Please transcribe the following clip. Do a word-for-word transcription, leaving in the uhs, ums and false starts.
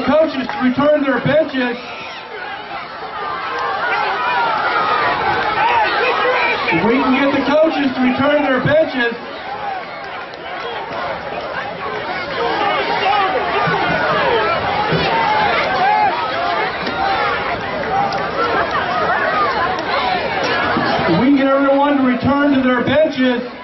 the coaches to return to their benches. If we can get the coaches to return to their benches. If we can get everyone to return to their benches.